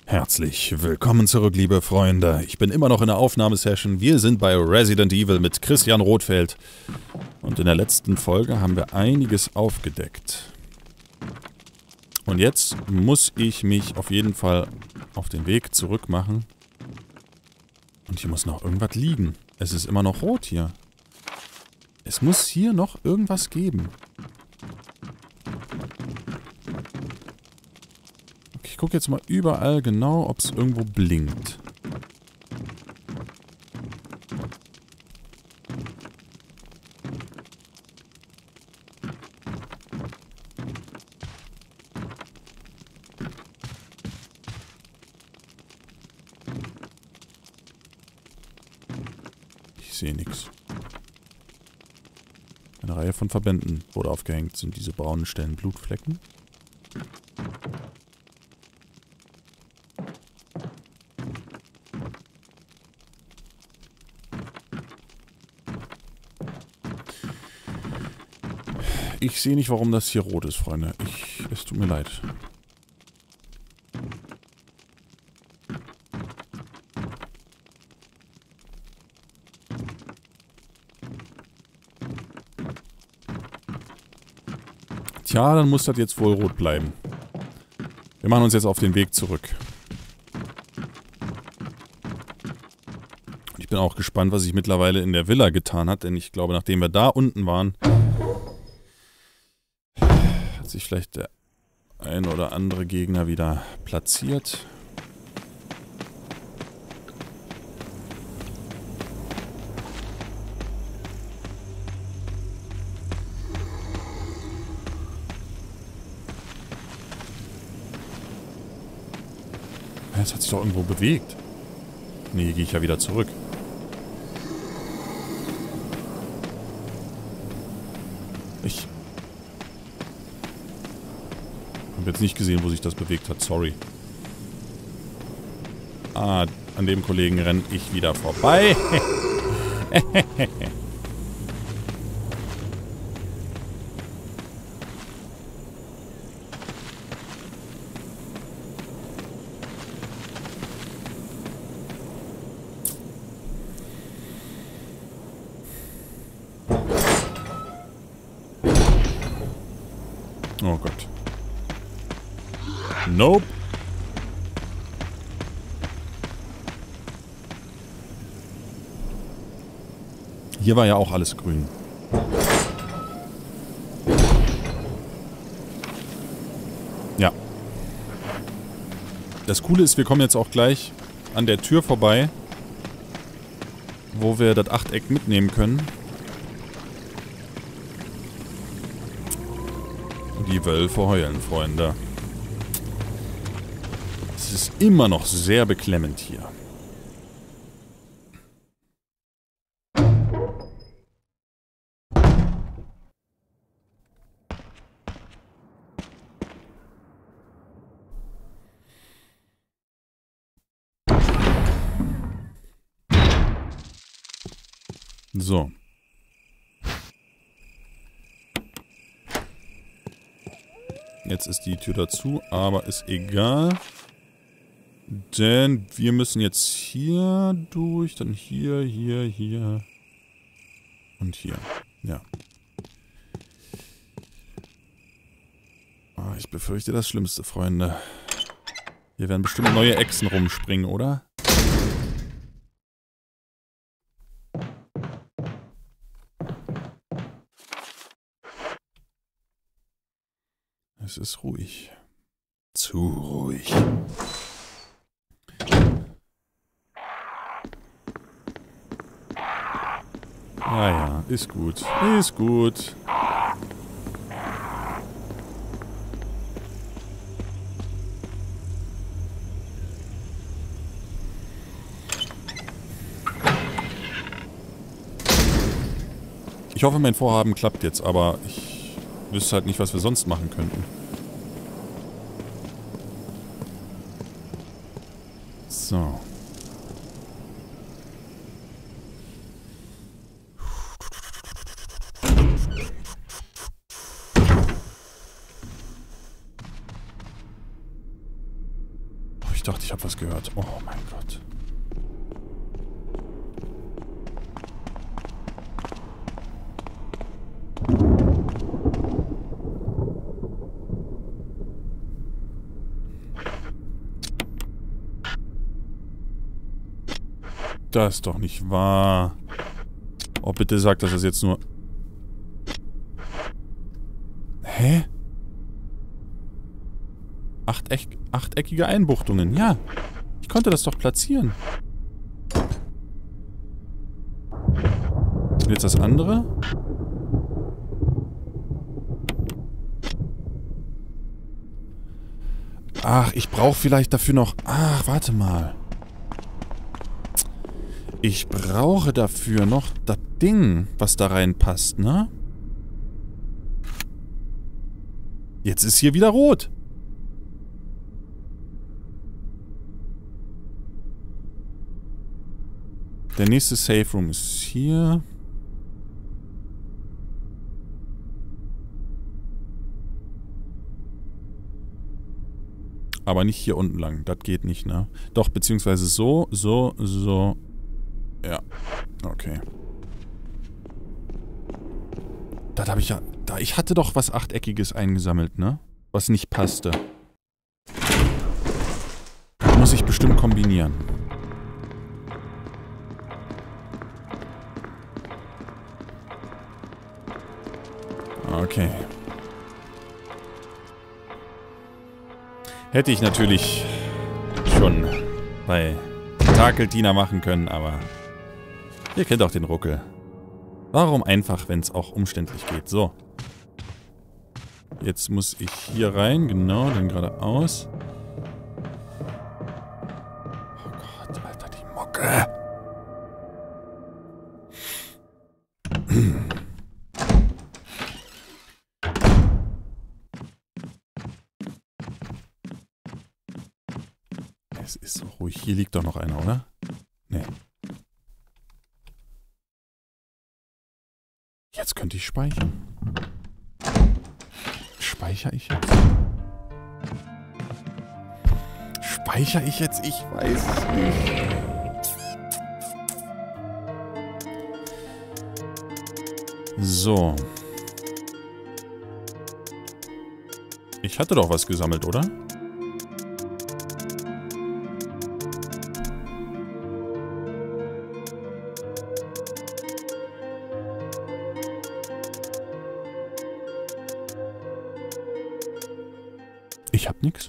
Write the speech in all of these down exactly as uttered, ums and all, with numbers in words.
Herzlich willkommen zurück, liebe Freunde. Ich bin immer noch in der Aufnahmesession. Wir sind bei Resident Evil mit Christian Rothfeld. Und in der letzten Folge haben wir einiges aufgedeckt. Und jetzt muss ich mich auf jeden Fall auf den Weg zurück machen. Und hier muss noch irgendwas liegen. Es ist immer noch rot hier. Es muss hier noch irgendwas geben. Ich gucke jetzt mal überall genau, ob es irgendwo blinkt. Ich sehe nichts. Eine Reihe von Verbänden wurde aufgehängt. Sind diese braunen Stellen Blutflecken? Ich sehe nicht, warum das hier rot ist, Freunde. Ich, es tut mir leid. Tja, dann muss das jetzt wohl rot bleiben. Wir machen uns jetzt auf den Weg zurück. Ich bin auch gespannt, was sich mittlerweile in der Villa getan hat, denn ich glaube, nachdem wir da unten waren, hat sich vielleicht der ein oder andere Gegner wieder platziert. Es hat sich doch irgendwo bewegt. Nee, hier gehe ich ja wieder zurück. Ich habe jetzt nicht gesehen, wo sich das bewegt hat. Sorry. Ah, an dem Kollegen renne ich wieder vorbei. Oh Gott. Nope. Hier war ja auch alles grün. Ja. Das Coole ist, wir kommen jetzt auch gleich an der Tür vorbei, wo wir das Achteck mitnehmen können. Die Wölfe heulen, Freunde. Es ist immer noch sehr beklemmend hier. So. Jetzt ist die Tür dazu, aber ist egal. Denn wir müssen jetzt hier durch, dann hier, hier, hier und hier. Ja. Oh, ich befürchte das Schlimmste, Freunde. Hier werden bestimmt neue Echsen rumspringen, oder? Es ist ruhig. Zu ruhig. Ja, ja, ist gut. Ist gut. Ich hoffe, mein Vorhaben klappt jetzt, aber ich wüsste halt nicht, was wir sonst machen könnten. So. ich dachte, ich habe was gehört. Oh mein Gott. Das ist doch nicht wahr. Oh, bitte sag, dass das jetzt nur... Hä? Achteck, achteckige Einbuchtungen. Ja. Ich konnte das doch platzieren. Und jetzt das andere? Ach, ich brauche vielleicht dafür noch... Ach, warte mal. Ich brauche dafür noch das Ding, was da reinpasst, ne? Jetzt ist hier wieder rot. Der nächste Safe Room ist hier. Aber nicht hier unten lang. Das geht nicht, ne? Doch, beziehungsweise so, so, so. Ja. Okay. Das habe ich ja... Da, ich hatte doch was Achteckiges eingesammelt, ne? Was nicht passte. Muss ich bestimmt kombinieren. Okay. Hätte ich natürlich schon bei Tentakel-Tina machen können, aber ihr kennt auch den Ruckel. Warum einfach, wenn es auch umständlich geht? So. Jetzt muss ich hier rein, genau, dann geradeaus. Oh Gott, Alter, die Mucke. Es ist so ruhig. Hier liegt doch noch einer, oder? Nee. Jetzt könnte ich speichern. Speichere ich jetzt? Speichere ich jetzt? Ich weiß es nicht. So. Ich hatte doch was gesammelt, oder? Ich hab nix.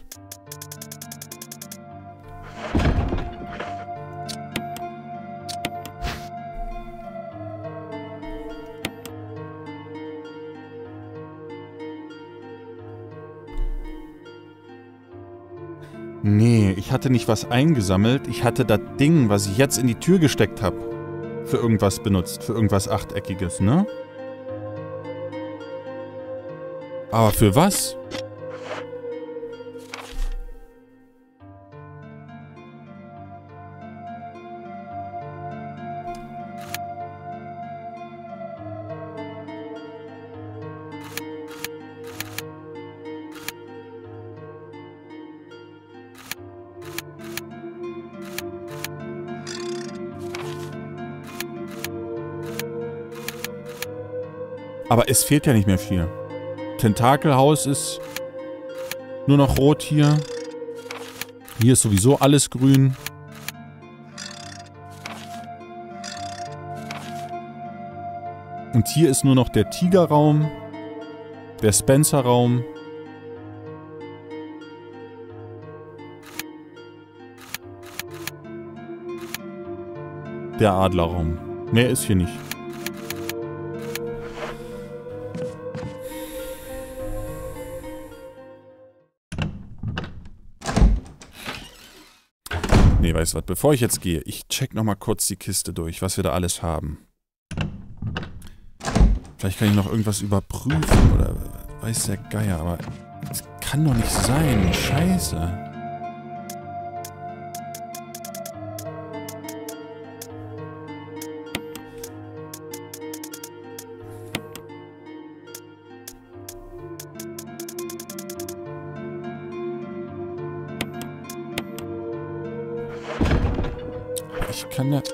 Nee, ich hatte nicht was eingesammelt. Ich hatte das Ding, was ich jetzt in die Tür gesteckt habe, für irgendwas benutzt. Für irgendwas Achteckiges, ne? Aber für was? Aber es fehlt ja nicht mehr viel. Tentakelhaus ist nur noch rot hier. Hier ist sowieso alles grün. Und hier ist nur noch der Tigerraum, der Spencer-Raum. Der Adlerraum. Mehr ist hier nicht. Nee, weißt du was, bevor ich jetzt gehe, ich check nochmal kurz die Kiste durch, was wir da alles haben. Vielleicht kann ich noch irgendwas überprüfen oder weiß der Geier, aber das kann doch nicht sein. Scheiße. Ich kann ja...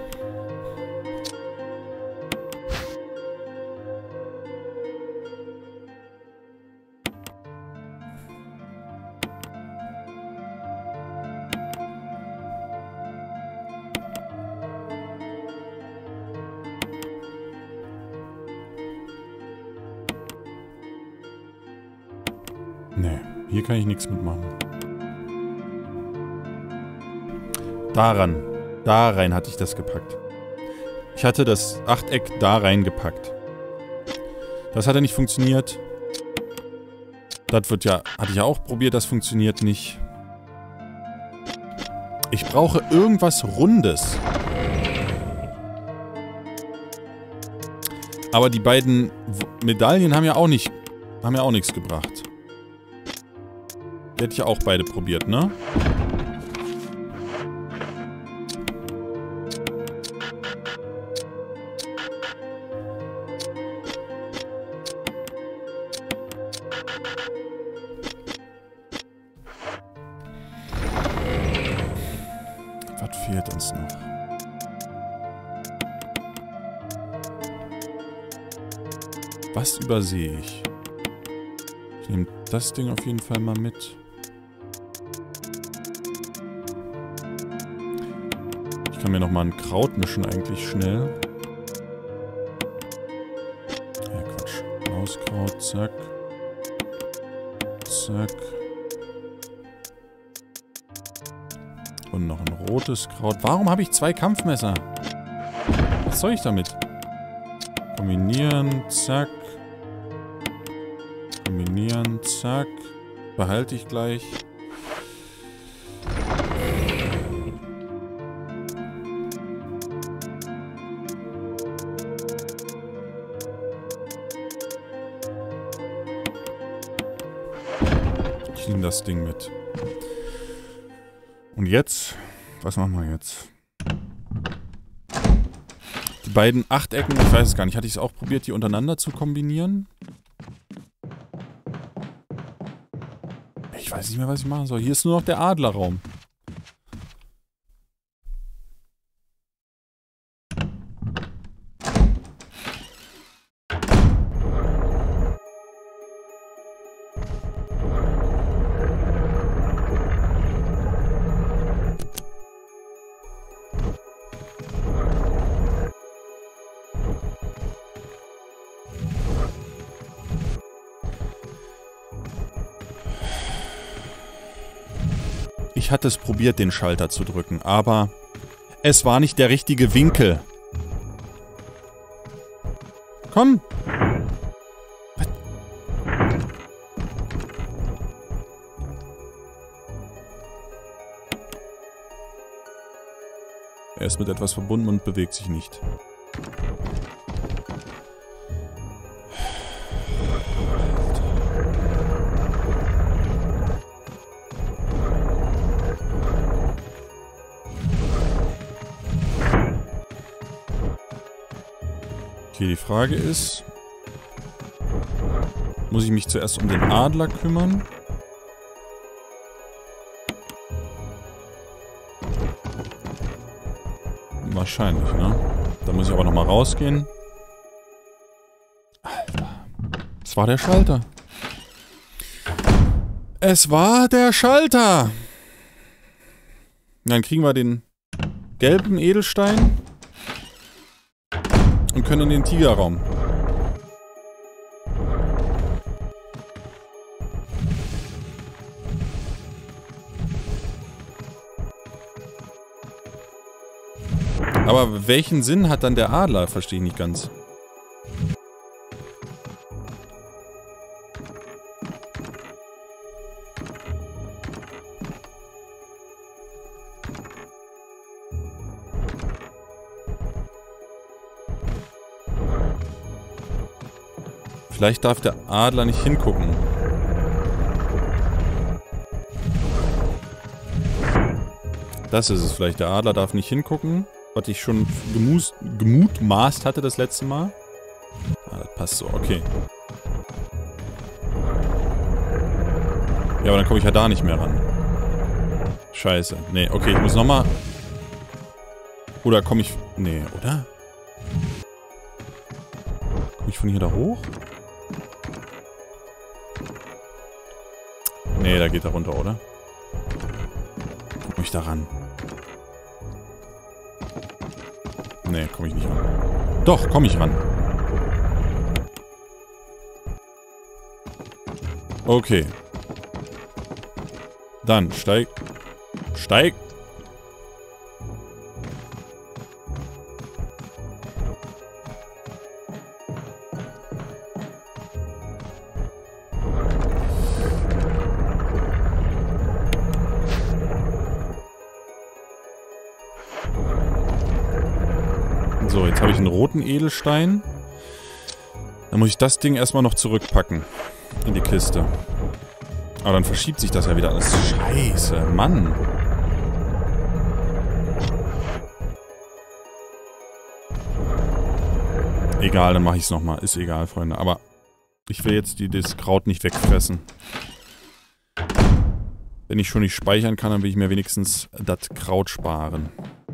Nee, hier kann ich nichts mitmachen. Daran. Da rein hatte ich das gepackt. Ich hatte das Achteck da reingepackt. Das hat ja nicht funktioniert. Das wird ja... Hatte ich ja auch probiert, das funktioniert nicht. Ich brauche irgendwas Rundes. Aber die beiden Medaillen haben ja auch nicht... Haben ja auch nichts gebracht. Die hätte ich ja auch beide probiert, ne? Was fehlt uns noch? Was übersehe ich? Ich nehme das Ding auf jeden Fall mal mit. Ich kann mir nochmal ein Kraut mischen eigentlich schnell. Ja, Quatsch. Mauskraut, zack. Zack. Und noch ein rotes Kraut. Warum habe ich zwei Kampfmesser? Was soll ich damit? Kombinieren, zack. Kombinieren, zack. Behalte ich gleich. Ich nehme das Ding mit. Und jetzt? Was machen wir jetzt? Die beiden Achtecken, ich weiß es gar nicht. Hatte ich es auch probiert, die untereinander zu kombinieren? Ich weiß nicht mehr, was ich machen soll. Hier ist nur noch der Adlerraum. Ich hatte es probiert, den Schalter zu drücken, aber es war nicht der richtige Winkel. Komm! Was? Er ist mit etwas verbunden und bewegt sich nicht. Okay, die Frage ist, muss ich mich zuerst um den Adler kümmern? Wahrscheinlich, ne? Da muss ich aber nochmal rausgehen. Alter. Es war der Schalter. Es war der Schalter! Dann kriegen wir den gelben Edelstein. Und können in den Tigerraum. Aber welchen Sinn hat dann der Adler? Verstehe ich nicht ganz. Vielleicht darf der Adler nicht hingucken. Das ist es vielleicht. Der Adler darf nicht hingucken. Was ich schon gemus gemutmaßt hatte das letzte Mal. Ah, das passt so. Okay. Ja, aber dann komme ich ja da nicht mehr ran. Scheiße. Nee, okay, ich muss nochmal... Oder komme ich... Nee, oder? Komme ich von hier da hoch? Nee, da geht er runter, oder? Komme ich da ran? Nee, komme ich nicht ran. Doch, komme ich ran. Okay. Dann steig. Steig. So, jetzt habe ich einen roten Edelstein. Dann muss ich das Ding erstmal noch zurückpacken. In die Kiste. Aber dann verschiebt sich das ja wieder alles. Scheiße, Mann. Egal, dann mache ich es nochmal. Ist egal, Freunde. Aber ich will jetzt die, das Kraut nicht wegfressen. Wenn ich schon nicht speichern kann, dann will ich mir wenigstens das Kraut sparen.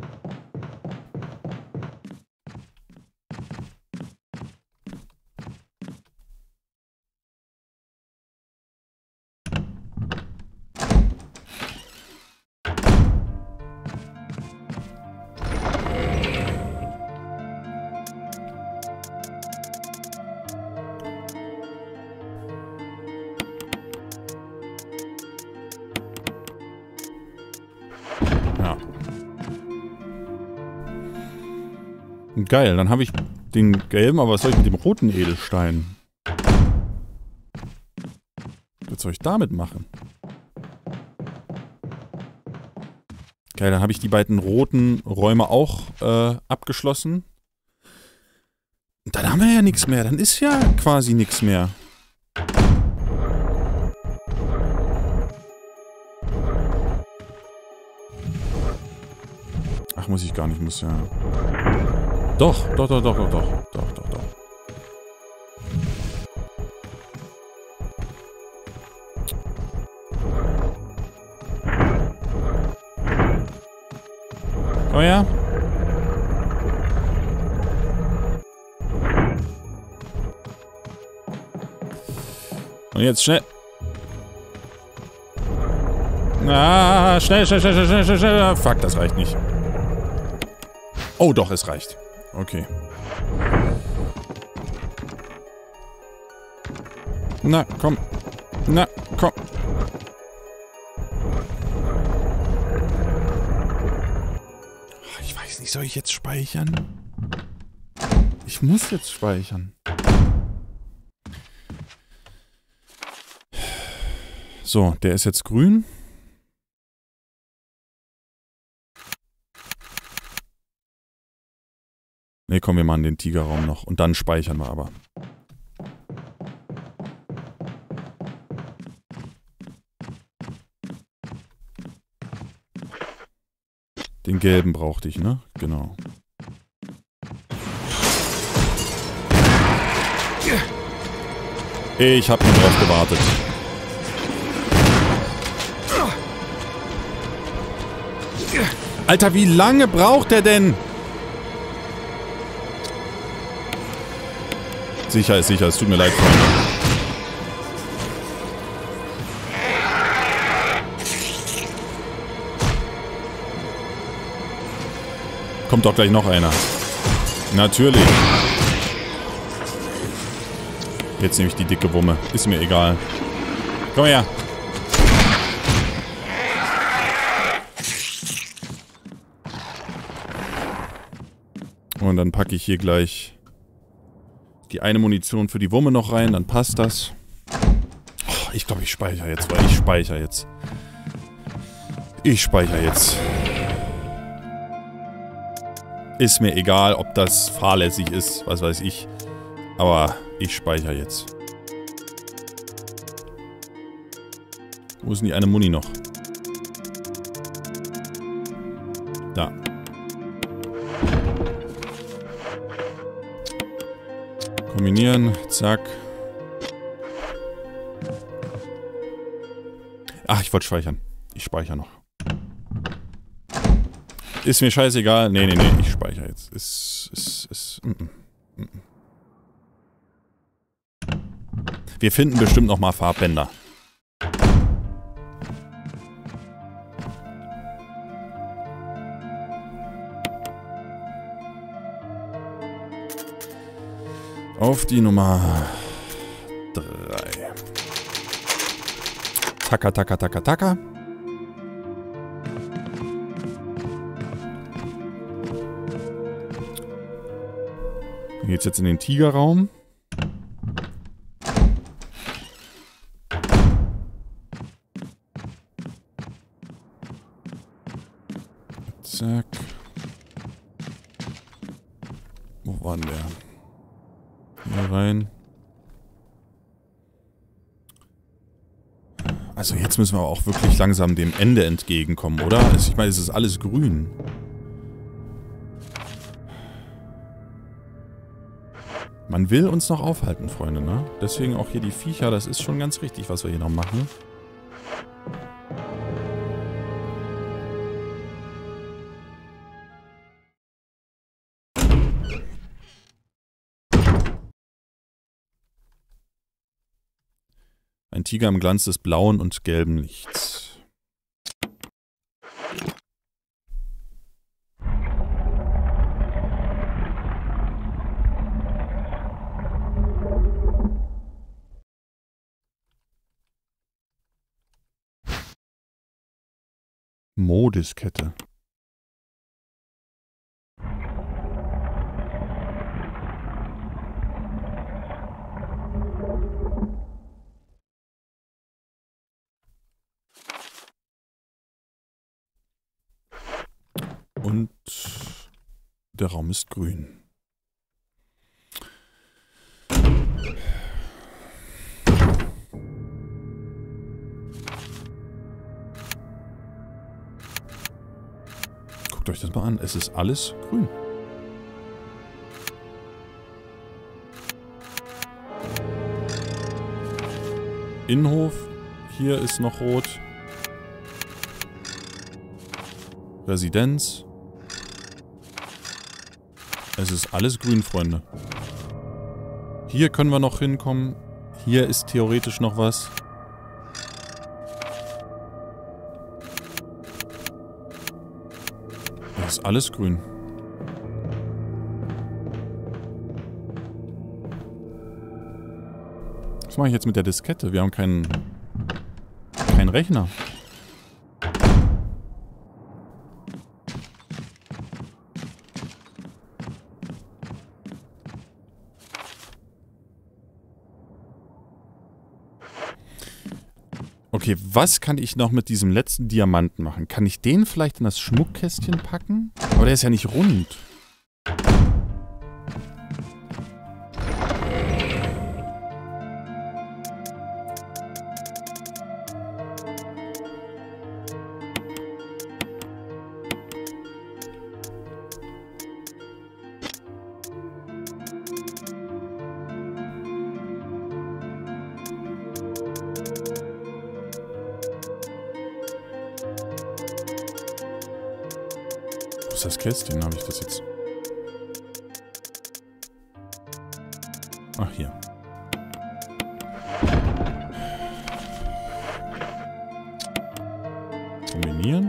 Geil, dann habe ich den gelben, aber was soll ich mit dem roten Edelstein? Was soll ich damit machen? Geil, dann habe ich die beiden roten Räume auch äh, abgeschlossen. Und dann haben wir ja nichts mehr. Dann ist ja quasi nichts mehr. Ach, muss ich gar nicht, muss ja... Doch, doch, doch, doch, doch, doch, doch, doch, doch. Komm her. Und jetzt schnell. Ah, schnell, schnell, schnell, schnell, schnell, schnell. Fuck, das reicht nicht. Oh, doch, es reicht. Okay. Na, komm. Na, komm. Ich weiß nicht, soll ich jetzt speichern? Ich muss jetzt speichern. So, der ist jetzt grün. Ne, komm, wir machen den Tigerraum noch. Und dann speichern wir aber. Den gelben brauchte ich, ne? Genau. Ich hab nur drauf gewartet. Alter, wie lange braucht der denn? Sicher ist sicher, es tut mir leid, Freunde. Kommt doch gleich noch einer. Natürlich. Jetzt nehme ich die dicke Wumme. Ist mir egal. Komm her. Und dann packe ich hier gleich die eine Munition für die Wumme noch rein, dann passt das. Oh, ich glaube, ich speichere jetzt, weil ich speichere jetzt. Ich speichere jetzt. Ist mir egal, ob das fahrlässig ist, was weiß ich. Aber ich speichere jetzt. Wo ist denn die eine Muni noch? Da. Kombinieren, zack. Ach, ich wollte speichern. Ich speichere noch. Ist mir scheißegal. Nee, nee, nee, ich speichere jetzt. Ist, ist, ist, mm, mm, mm. Wir finden bestimmt noch mal Farbbänder. Auf die Nummer drei. Taka, taka, taka, taka. Dann geht's jetzt in den Tigerraum. Zack. Wo war denn der? Hier rein. Also jetzt müssen wir auch wirklich langsam dem Ende entgegenkommen, oder? Also ich meine, es ist alles grün. Man will uns noch aufhalten, Freunde, ne? Deswegen auch hier die Viecher, das ist schon ganz richtig, was wir hier noch machen. Ein Tiger im Glanz des blauen und gelben Lichts. Modiskette. Und der Raum ist grün. Guckt euch das mal an. Es ist alles grün. Innenhof. Hier ist noch rot. Residenz. Es ist alles grün, Freunde. Hier können wir noch hinkommen. Hier ist theoretisch noch was. Es ist alles grün. Was mache ich jetzt mit der Diskette? Wir haben keinen... keinen Rechner. Okay, was kann ich noch mit diesem letzten Diamanten machen? Kann ich den vielleicht in das Schmuckkästchen packen? Aber der ist ja nicht rund. Wo ist das Kästchen? Habe ich das jetzt? Ach, hier. Kombinieren.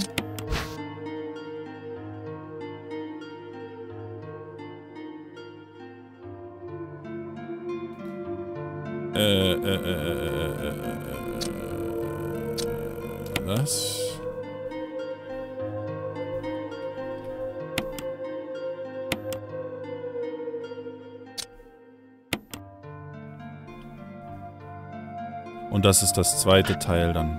Äh, äh, äh, äh, äh, äh, was? Und das ist das zweite Teil dann.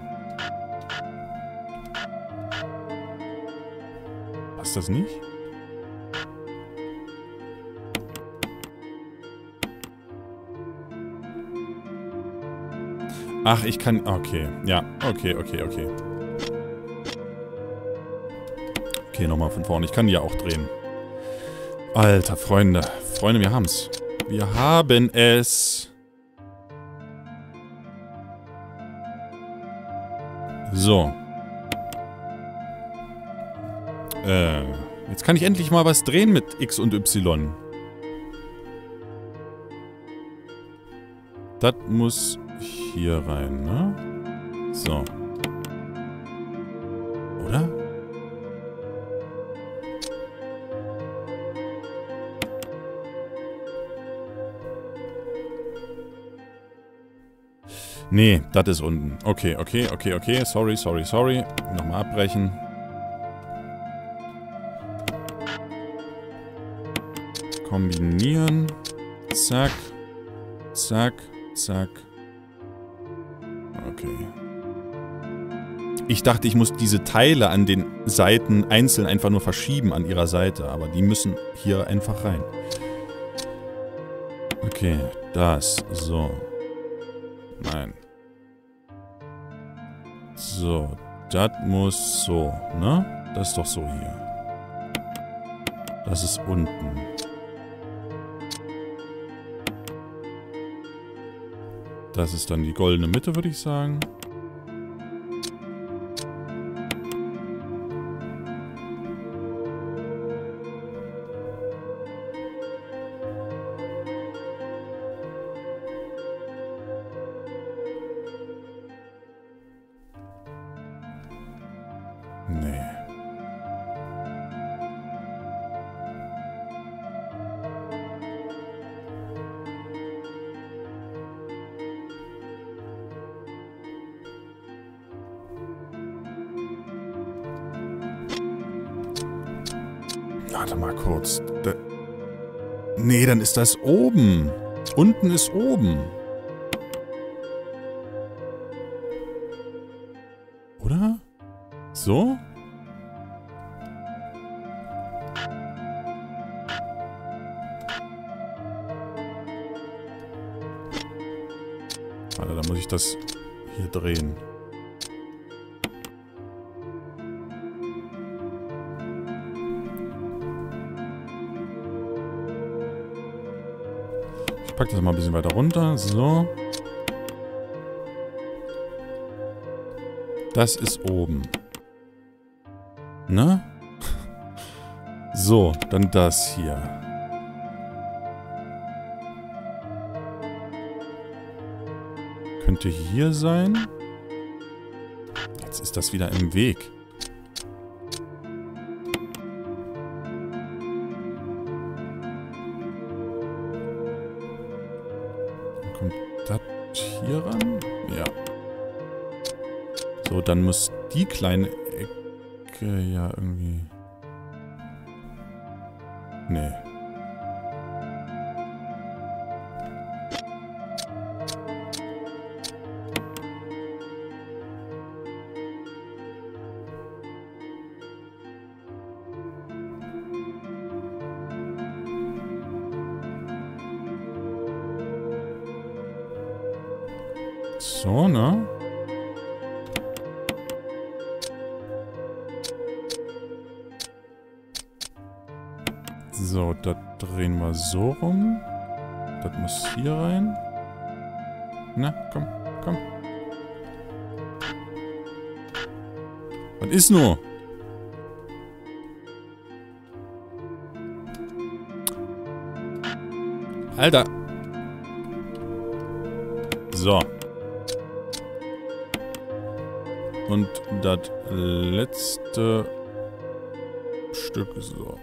Passt das nicht? Ach, ich kann... Okay, ja. Okay, okay, okay. Okay, nochmal von vorne. Ich kann die ja auch drehen. Alter, Freunde. Freunde, wir haben's. Wir haben es. So. Äh, jetzt kann ich endlich mal was drehen mit X und Y. Das muss hier rein, ne? So. Oder? Nee, das ist unten. Okay, okay, okay, okay. Sorry, sorry, sorry. Nochmal abbrechen. Kombinieren. Zack. Zack. Zack. Okay. Ich dachte, ich muss diese Teile an den Seiten einzeln einfach nur verschieben an ihrer Seite. Aber die müssen hier einfach rein. Okay, das. So. Nein. So, das muss so, ne? Das ist doch so hier. Das ist unten. Das ist dann die goldene Mitte, würde ich sagen. Nee. Warte mal kurz. Da nee, dann ist das oben. Unten ist oben. Oder? So? Warte, da muss ich das hier drehen. Ich packe das mal ein bisschen weiter runter. So. Das ist oben. Ne? So, dann das hier. Könnte hier sein. Jetzt ist das wieder im Weg. Dann kommt das hier ran? Ja. So, dann muss die kleine Ecke ja irgendwie... Nee. So, ne? So, das drehen wir so rum. Das muss hier rein. Na, komm, komm. Was ist nur? Alter. So. Und das letzte Stück so.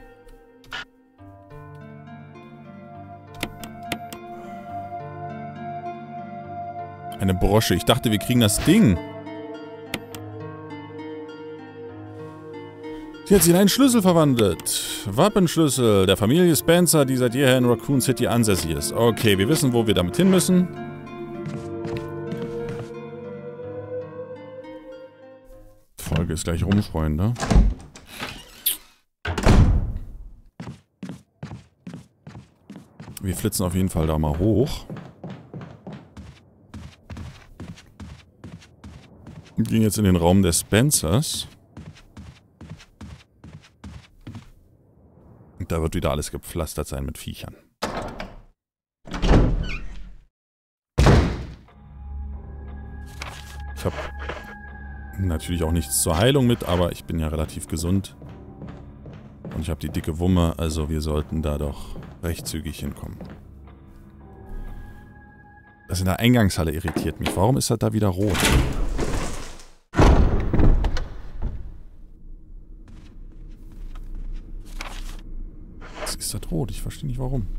Eine Brosche. Ich dachte, wir kriegen das Ding. Sie hat sich in einen Schlüssel verwandelt. Wappenschlüssel der Familie Spencer, die seit jeher in Raccoon City ansässig ist. Okay, wir wissen, wo wir damit hin müssen. Die Folge ist gleich rum, Freunde. Wir flitzen auf jeden Fall da mal hoch. Wir gehen jetzt in den Raum der Spencers. Und da wird wieder alles gepflastert sein mit Viechern. Ich habe natürlich auch nichts zur Heilung mit, aber ich bin ja relativ gesund. Und ich habe die dicke Wumme, also wir sollten da doch recht zügig hinkommen. Das in der Eingangshalle irritiert mich. Warum ist das da wieder rot? Was ist das rot? Ich verstehe nicht warum.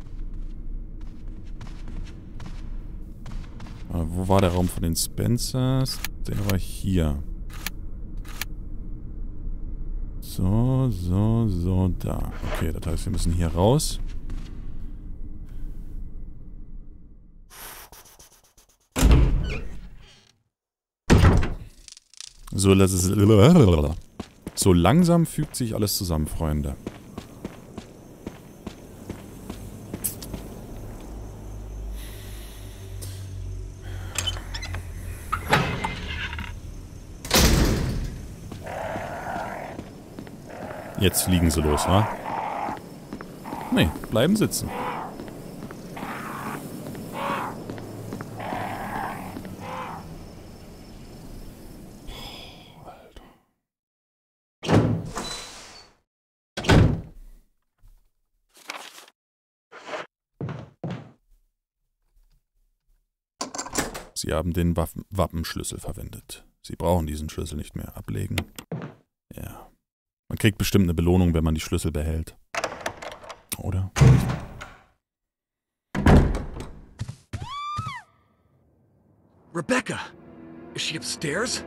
Aber wo war der Raum von den Spencers? Der war hier. So, so, so, da. Okay, das heißt, wir müssen hier raus. So, das ist so langsam fügt sich alles zusammen, Freunde. Jetzt fliegen sie los, wa? Nee, bleiben sitzen. Sie haben den Waffen Wappenschlüssel verwendet. Sie brauchen diesen Schlüssel nicht mehr ablegen. Ja. Man kriegt bestimmt eine Belohnung, wenn man die Schlüssel behält. Oder? Rebecca! Is she upstairs?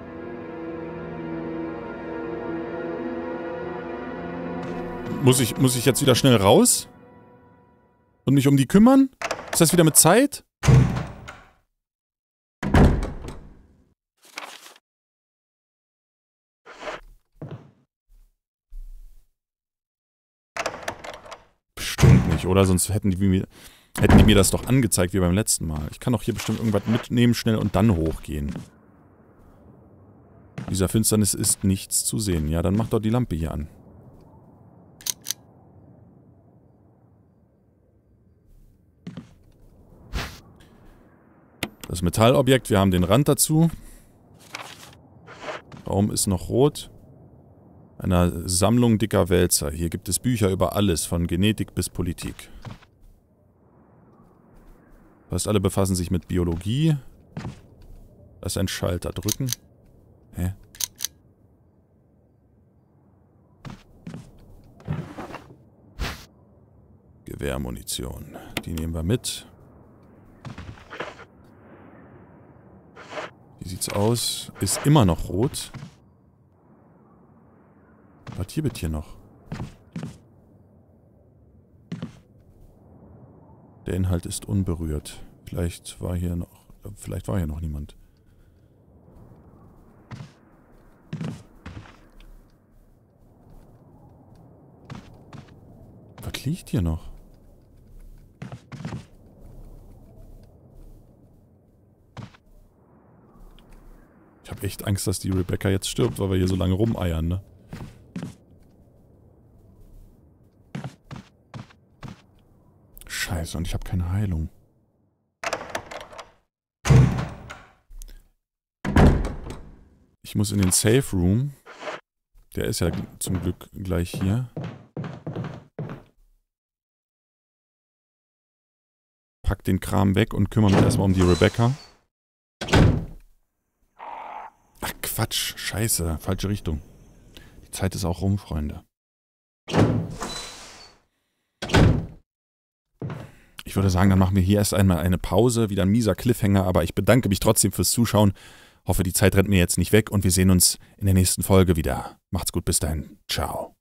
Muss ich, muss ich jetzt wieder schnell raus? Und mich um die kümmern? Ist das wieder mit Zeit? Oder? Sonst hätten die, mir, hätten die mir das doch angezeigt wie beim letzten Mal. Ich kann doch hier bestimmt irgendwas mitnehmen, schnell und dann hochgehen. Dieser Finsternis ist nichts zu sehen. Ja, dann mach doch die Lampe hier an. Das Metallobjekt, wir haben den Rand dazu. Raum ist noch rot. Einer Sammlung dicker Wälzer. Hier gibt es Bücher über alles, von Genetik bis Politik. Fast alle befassen sich mit Biologie. Das ist ein Schalter. Drücken. Hä? Gewehrmunition. Die nehmen wir mit. Wie sieht's aus? Ist immer noch rot. Was hier wird hier noch? Der Inhalt ist unberührt. Vielleicht war hier noch... Vielleicht war hier noch niemand. Was liegt hier noch? Ich habe echt Angst, dass die Rebecca jetzt stirbt, weil wir hier so lange rumeiern, ne? Scheiße, und ich habe keine Heilung. Ich muss in den Safe Room. Der ist ja zum Glück gleich hier. Pack den Kram weg und kümmere mich erstmal um die Rebecca. Ach Quatsch, scheiße, falsche Richtung. Die Zeit ist auch rum, Freunde. Ich würde sagen, dann machen wir hier erst einmal eine Pause. Wieder ein mieser Cliffhanger, aber ich bedanke mich trotzdem fürs Zuschauen. Hoffe, die Zeit rennt mir jetzt nicht weg und wir sehen uns in der nächsten Folge wieder. Macht's gut, bis dahin. Ciao.